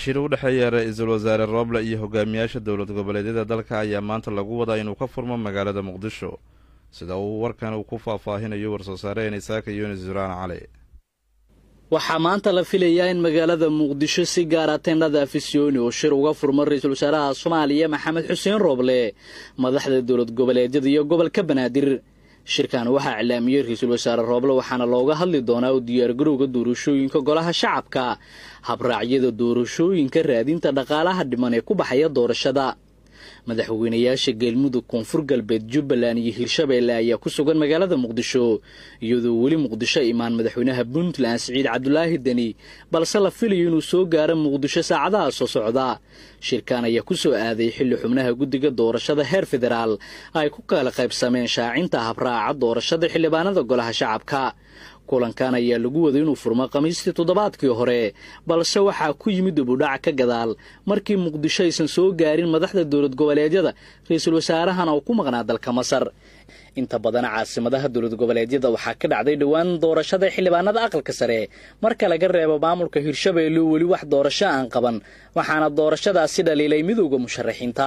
shir u dhexeeya ra-iisul wasaare Rooble iyo hogaamiyaasha dowlad goboleedyada dalka ayaa maanta lagu wadaa inuu ka furmo magaalada Muqdisho sida uu warkan uu ku faahfaahinayo war-soo-saare Isaaka Yunis Zuraan Cali. waxaa maanta la filayaa in magaalada Muqdisho si gaar ah teendhada Afisyooni oo shir uga furmo ra-iisul wasaaraha Soomaaliya Maxamed Xuseen Rooble madaxda dowlad goboleedyada iyo gobolka Banaadir. shirkan waxaa iclaamiyay ra-iisul wasaare Rooble waxaana looga hadli doonaa u diyaargarowga doorashooyinka golaha shacabka, habraacyada doorashooyinka, raadinta dhaqaalaha dhiman ee ku baxaya doorashada. madaxweynayaasha Galmudug, Koonfur Galbeed, Jubbaland iyo Hirshabeelle ayaa ku sugan magaalada Muqdisho iyadoo weli Muqdisho imaan madaxweynaha Puntland Siciid Cabdulaahi Deni balse la filayo inuu soo gaaro Muqdisho saacadaha soo socda. shirkan ayaa ku soo aaday xilli xubnaha guddiga doorashada heer federaal ay ku kala qaybsameen shaacinta habraaca doorashada xildhibaanada golaha shacabka. kulankan ayaa lagu waday inuu furmo Khamiistii toddobaadkii hore balse waxaa ku yimid dib u dhac ka gadaal markii Muqdisho aysan soo gaarin madaxda dowlad goboleedyada, ra-iisul wasaarahana uu ku maqnaa dalka Masar. inta badan caasimadaha dowlad goboleedyada waxaa ka dhacday dhawaan doorashada xildhibaanada aqalka sare marka laga reebo maamulka Hirshabeelle weli wax doorasho aan qaban, waxaana doorashadaasi dhaliilay midowga musharaxiinta.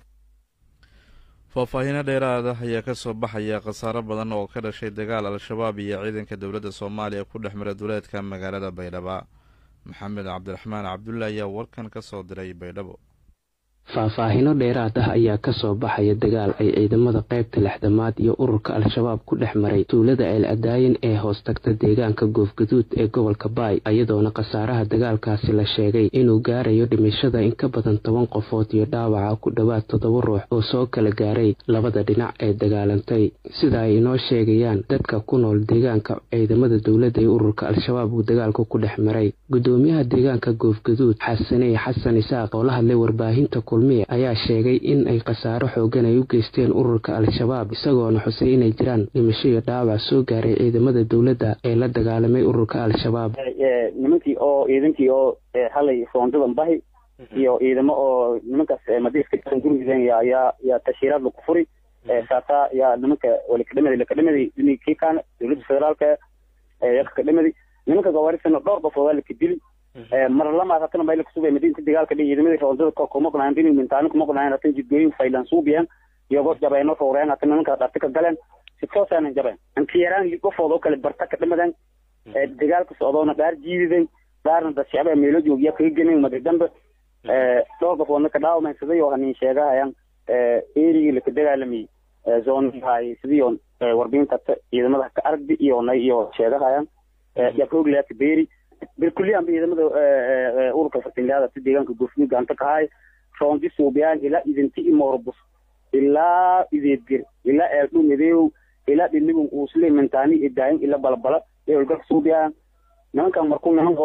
faahfaahin dheeraad ah ayaa ka soo baxaya khasaaro badan oo ka dhashay dagaal al-shabaab iyo ciidanka dowladda Soomaaliya ku dhex maray duleedka magaalada Baydhabo. Maxamed Cabdiraxmaan Cabdulle ayaa warkan ka soo diray Baydhabo. faahfaahino dheeraad ah ayaa ka soo baxaya dagaal ay ciidamada qaybta lixdamaad iyo ururka al-shabaab ku dhex maray tuulada El Adaayin ee hoos tagta deegaanka Goofgaduud ee gobolka Baay, iyadoona khasaaraha dagaalkaasi la sheegay inuu gaarayo dhimashada in ka badan 10 qofood iyo dhaawaca ku dhowaad 7 ruux oo soo kala gaaray labada dhinac ee dagaalantay. sida ay inoo sheegayaan dadka ku nool deegaanka, ciidamada dowladda iyo ururka al-shabaab uu dagaalku ku dhex maray. gudoomiyaha deegaanka Goofgaduud Xasan Isaaq oo la hadlay warbaahinta ayaa sheegay in ay khasaaro xoogan ay u geysteen ururka al-shabaab, isagoona xusay inay jiraan dhimasho iyo dhaawac soo gaaray ciidamada dowladda ee la dagaalamay ururka al-shabaab. nimankii oo ciidankii oo halay soondadan bahi iyo ciidamo oo nimankaas madiiska gurmideen yaa tashiiraad lagu furi saata yaa nimanka walakadhamadi ninkii kaan dowladda federaalka yakadhamadi nimanka gawaarisana dhowr qof oo la kadili mar lama hatana meel ku sugay madiinta dagaalka dhigay roondada ka maqnaan din mintaan ku maqnaan hatan jidooyin faylan suubiyan iyago jabayno fooreen hatan nimanka dhaqta ka galeen si toosan jabeen intii yaraan iyo qofoodo kale barta ka dhimadan dagaalka socdoona dhaar jiiday daarna dad shacab meelo joogiya ka geeyeen madadamba dhowr qof oo ka dhaawmaysaday oo hanin sheegayaan eerigi la ka dagaalamay zone hay sidiyon warbinta ciidamada ka aragdi iyo sheegayaan yaa ku leeyahay beeri بالكلية بيدمد أورك فتنجادة تديجان كجوفني جانت كهاي فرانجي سوبيان إلا إذا تي مربوط إلا إذا يدير إلا أكون مديو إلا بنيجون وصلي من تاني إدعين إلا بلا يقولك سوبيان نحن كان مركون نحن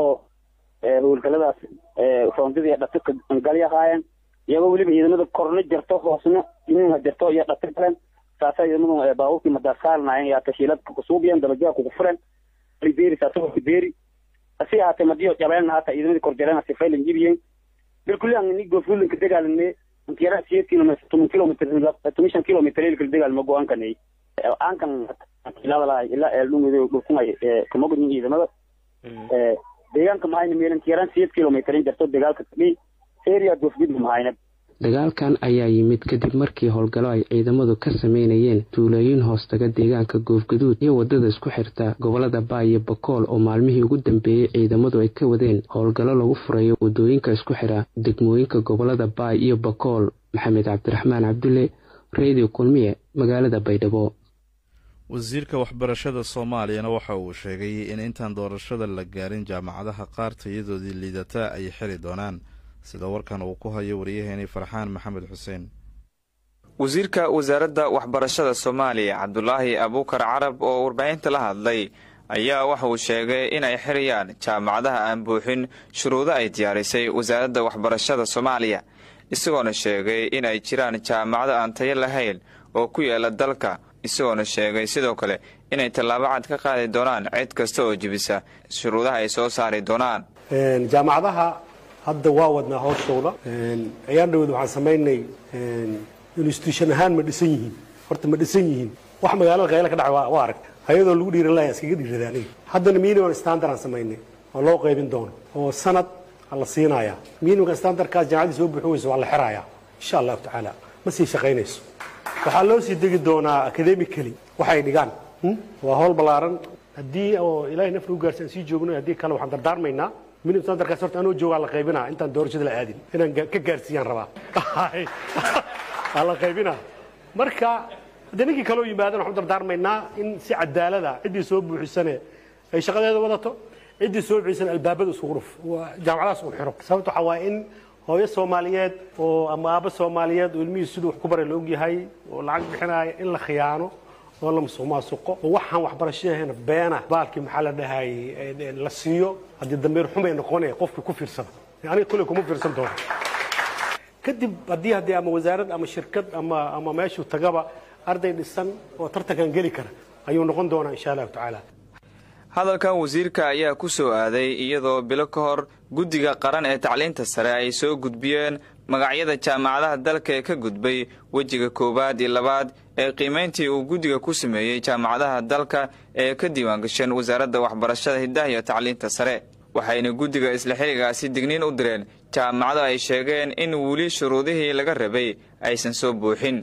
هو الكلام فرانجي ده تك نقاليا هاي يقول لي بيدمد كورنيش جرتوا خاصنا إنه جرتوا يتكلم ساسا يدمد باوكي مدرسال ناين يا تشيلات كسوبيان درجة كفرن ريبيري ساتو ريبيري أسيها تمديو جبلنا هذا إذا كورديرنا سفيل إنجيبين بالكل أن نيجو فول كدقة لأن أنت يرى 6 كيلومتر 8 كيلومتر 8 كيلومتر اللي كدقة المجوان كني أن كان لا اللون ده بكون كم أقول إذا ما دقان كم هاي نميل أنت يرى 6 كيلومتر إن جرتوا دقال كتبي سيريا دوفيد مهاينة. dagaalkan ayaa yimid kadib markii howlgallo ay ciidamadu ka sameynayeen tuulooyin hoostaga deegaanka Goofgaduud iyo wadada isku xirta gobolada Baay iyo Bakool oo maalmihii ugu dambeeyay ciidamadu ay ka wadeen howlgallo lagu furayo wadooyinka isku xira degmooyinka gobolada Baay iyo Bakool. Maxamed Cabdiraxmaan Cabdulle, Radio Kulmiye, magaalada Baydhabo. wasiirka waxbarashada Soomaaliya waxa uu sheegay in intaan doorashada la gaarin jaamacadaha qaar tayadoodii liidata ay xiri doonaan sida warkan uu ku hayo wariyaheena Farxaan Maxamed Xuseen. wasiirka wasaaradda waxbarashada Soomaaliya Cabdulaahi Abuukar Carab oo warbaahinta la hadlay ayaa waxa uu sheegay in ay xiriyaan jaamacadaha aan buuxin shuruudo ay diyaarisay wasaaradda waxbarashada Soomaaliya, isagoona sheegay in ay jiraan jaamacado aan tayo lahayn oo ku yaala dalka, isagoona sheegay sidoo kale inay tallaabo cad ka qaadi doonaan cid kasta oo jibisa shuruudaha ay soo saari doonaan. jaamacadaha hadda waa wadnaa hawshooda ayaan dhawad waxaan sameynay institution ahaan ma dhisan yihiin horta ma dhisan yihiin wax magaalada qayl ka dhacay waa arag hay'adoo lagu dhiiran lahayn iskaga dhiiradaan haddana minimum standard aan sameynay oo loo qaybin doono oo sanad la siinayaa minimumka standardkaas jaamacadii soo buuxinayso waa la xirayaa insha allahu tacaala ma sii shaqaynayso waxaa loo sii degi doonaa academically waxay dhigaan waa howl ballaaran haddii oo ilaahay nafta u gaarsiin sii joogno haddii kale waxaan dardaarmaynaa minimum standardkaas horta anoo joogaa la qaybinaa intaan doorashada la aadin inaan ka gaarsiiyaan rabaa la qaybinaa marka haddii ninkii kaloo yimaadana waxaan dardaarmaynaa in si cadaalada ciddii soo buuxisane ay shaqadeeda wadato ciddii soo buuxisane albaabada isugu dhuf jaamacadaas uu xiro sababta waxaa waaye in hooyo Soomaaliyeed oo ama aaba Soomaaliyeed oo ilmihiisu siduu wax ku baray la og yahay oo lacag bixinaya in la khiyaano oo la musuqmaasuqo oo waxaan waxbarashadeena beena baalkii maxaa la dhahay la siiyo haddii dambeer xumay noqonaya qofkii ku fiirsada aniga kulli kuma fiirsan doono kadib haddii ama wasaarad ama shirkad ama meeshuu tagaba arday dhisan oo tartankan geli kara ayuu noqon doonaa insha allahu tacaala hadalkan wasiirka ayaa ku soo aaday iyadoo bilo ka hor guddiga qaran ee tacliinta sare ay soo gudbiyeen magacyada jaamacadaha dalka ee ka gudbay wejiga koowaad iyo labaad ee qiimayntii uu guddiga ku sameeyey jaamacadaha dalka ee ka diiwaangasheen wasaaradda waxbarashada hidaha iyo tacliinta sare waxayna guddiga isla xilligaasi digniin u direen jaamacado ay sheegeen in weli shuruudihii laga rabay aysan soo buuxin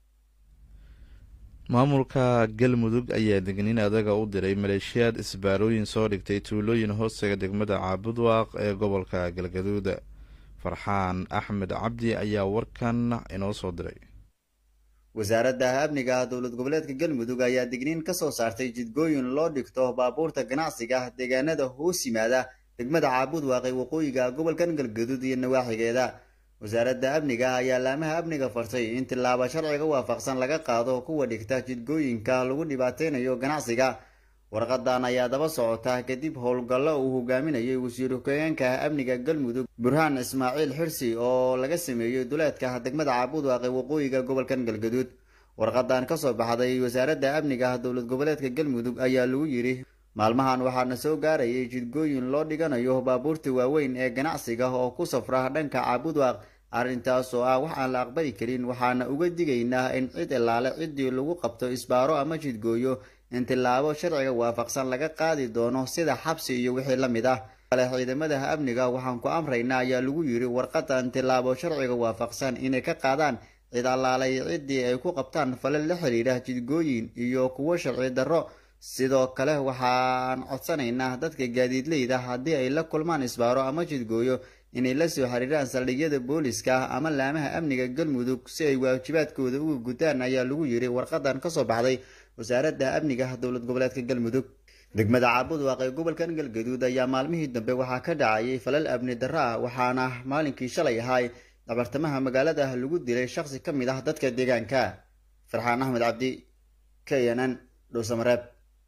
maamulka galmudug ayaa digniin adaga u diray maleeshiyaad isbaarooyin soo dhigtay tuulooyin hoostaga degmada caabudwaaq ee gobolka galgaduud farxaan axmed cabdi ayaa warkan inoo soo diray wasaaradda amniga dowlad goboleedka galmudug ayaa digniin ka soo saartay jidgooyin loo dhigto baabuurta ganacsiga deegaanada hoos yimaada degmada caabudwaaq ee waqooyiga gobolkan galgaduud iyo nawaaxigeeda wasaaradda amniga ayaa laamaha amniga fartay in tilaabo sharciga waafaqsan laga qaado kuwa dhigta jidgooyinka lagu dhibaateynayo ganacsiga warqadan ayaa daba socota kadib howlgallo uu hogaaminayay wasiiru ku-xigeenka amniga galmudug burhaan ismaaciil xirsi oo laga sameeyey duleedka degmada caabudwaaq ee waqooyiga gobolkan galgaduud warqadan ka soo baxday wasaaradda amniga dowlad goboleedka galmudug ayaa lagu yidhi maalmahan waxaana soo gaarayay jidgooyin loo dhiganayo baabuurta waaweyn ee ganacsiga oo ku safra dhanka caabudwaaq arrintaas oo ah wax aan la aqbali karin waxaana uga digaynaa in cid ilaale ciddii lagu qabto isbaaro ama jidgooyo in tilaabo sharciga waafaqsan laga qaadi doono sida xabsi iyo wixii la mid ah kale ciidamada amniga waxaan ku amraynaa ayaa lagu yidhi warqadan tilaabo sharciga waafaqsan inay ka qaadaan cid allaalay ciddii ay ku qabtaan falal la xiriira jidgooyin iyo kuwo sharci darro sidoo kale waxaan codsanaynaa dadka gaadiidleyda haddii ay la kulmaan isbaaro ama jidgooyo inay la soo xiriiraan saldhigyada booliska ama laamaha amniga galmudug si ay waajibaadkooda uga gutaan ayaa lagu yidhi warqadan ka soo baxday wasaaradda amniga dowlad goboleedka galmudug degmada caabudwaaq ee gobolkan galgaduud ayaa maalmihii dambe waxaa ka dhacayay falal amni darro ah waxaana maalinkii shalay ahay dabartamaha magaalada lagu dilay shakhsi ka mid ah dadka deegaanka farxaan axmed cabdi knn dhowsamareeb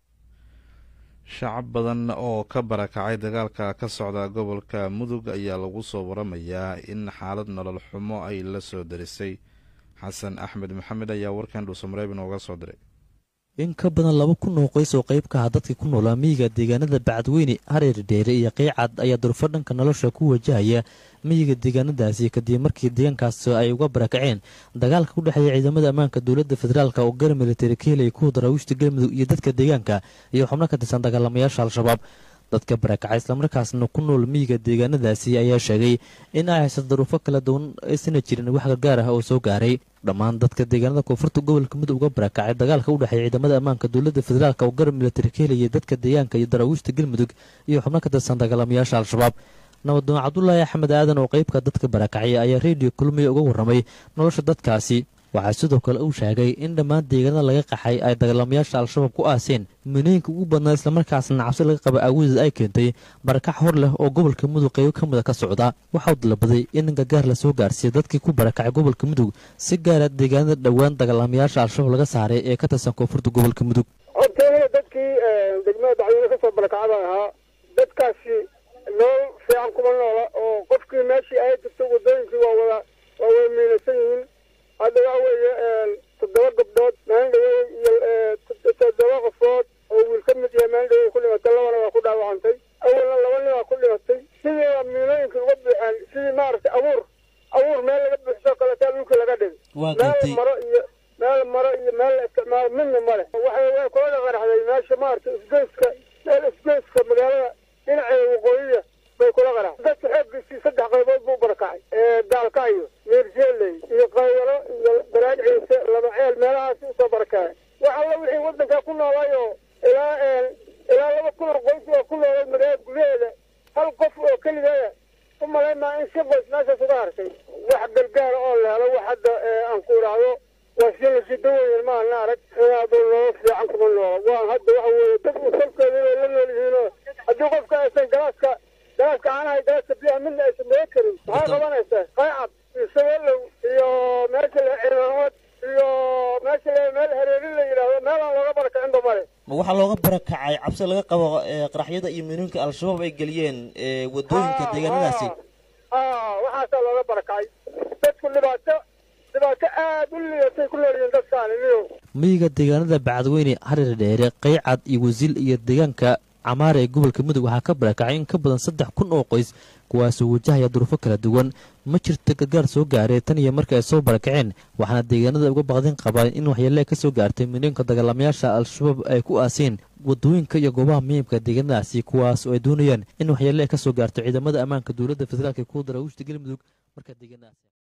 shacab badan oo ka barakacay dagaalka ka socda gobolka mudug ayaa lagu soo waramayaa in xaalad nolol xumo ay la soo darisay xasan axmed maxamed ayaa warkan dhuusamareeb inooga soo diray in ka badan 2 kun oo qoys oo qayb ka ah dadkii ku noolaa miyiga deegaanada bacadweyne hareer dheere iyo qeycad ayaa durfo dhanka nolosha ku wajahaya miyiga deegaanadaasi kadib markii deegaankaas ay uga barakaceen dagaalka u dhexeeya ciidamada ammaanka dowladda federaalka oo gar military ka helay ku darawishta galmudug iyo dadka deegaanka iyo xubno ka tirsan dagaalamayaasha al-shabaab dadka barakacay islamarkaasna ku nool miyiga deegaanadaasi ayaa sheegay in ay haysato duruufo kala duwan aysan jirin wax gargaar ah oo soo gaaray dhammaan dadka deegaanada koonfurta gobolka mudug uga barakacay dagaalka u dhexeeya ciidamada ammaanka dowladda federaalka oo gar military ka helay dadka deegaanka iyo darawishta galmudug iyo xubno ka tirsan dagaalamayaasha al-shabaab nabadoon cabdulaahi axmed aadan oo qaybka dadka barakacay ayaa reediyo kulmiye uga warramay nolosha dadkaasi waxaa sidoo kale uu sheegay in dhammaan deegaanada laga qaxay ay dagaalamayaasha al-shabaab ku aaseen minooyinka ugu badnaa islamarkaasna cabsi laga qaba aawadeed ay keentay barakac hor leh oo gobolka mudug qaybo ka mid a ka socda waxau dalabaday in gargaar lasoo gaarsiiya dadkii ku barakacay gobolka mudug si gaara deegaanada dhowaan dagaalamayaasha al-shabaab laga saaray ee ka tirsan koonfurta gobolka mudug horteena dadkii degmada bacdweyne kasoo barakacada ahaa dadkaasi nool fiican kuma noola oo qofkii meeshii ay jirto wadooyinkii waa wada miinaysan yihiin hadda waxa weeye 7 gabdhood maandhawey iyo 7 qofood oo wiil ka mid yahay maandhawey ku dhimatay 2na waa ku dhaawacantay awalna 2 nin waa ku dhimatay sidii miinooyinkii uga buuxaan sidii maaragtay abuur meel laga buuxso kaletaa dhulkii laga dhigay meel maro iyo meel la isticmaalo midna male way kula qaraxday meesha maaragtay isgoyska magaalada dhinaceeda waqooyiya bay kula qaraxday dadka xooggiisii gaalkaayo meerjeeley iyo qaywalo iyo baraaj ciise laba ceel meelahaasi usoo barakacay wax alla wixii waddanka ku noolaayoo ilaa 2,000 qoys oo ku noolay magaalada gudaheeda hal qof oo keligaya u malaymaa in si qoys meeshaas uga hartay wax gargaara oo la helo wax hadda aan ku idhaahdo waa si la sii dawayn maana arag inaadu nolol fiican kuma noolo waa hadda waxa weeye dad uu salkeeda inay la nool yihiinoo haddii qofka aysan galaaska caanaha galaaska biyaha midna aysan mega karin maxay qabanaysaa qaycad iyo sabeelow iyo meesha ciidamad iyo meesha meel hareerin la yidhaahdo meel aan looga barakacinba male ma waxaa looga barakacay cabsi laga qabo qaraxyada iyo miinooyinka al-shabaab ay geliyeen wadooyinka deegaanadaasi waxaasaa looga barakacay dadku dhibaato aad u liidatay ku noolyihiin dadkaani miyiga deegaanada bacadweyne hareer dheere qaycad iyo wasiil iyo deegaanka camaare ee gobolka mudug waxaa ka barakacay in ka badan 3,000 oo qoys kuwaasoo wajahaya duruufo kala duwan ma jirto gargaar soo gaaray tan iyo markii ay soo barakaceen waxaana deegaanada uga baqdin qabaan in waxyeellee ka soo gaartay milyoonka dagaalamayaasha al-shabaab ay ku aaseen wadooyinka iyo goobaha muhiimka deegaanadaasi kuwaas oo ay doonayaan in waxyeellee ka soo gaarto ciidamada ammaanka dowladda federaalka ee ku dara washta galmudug marka deegaanadaasi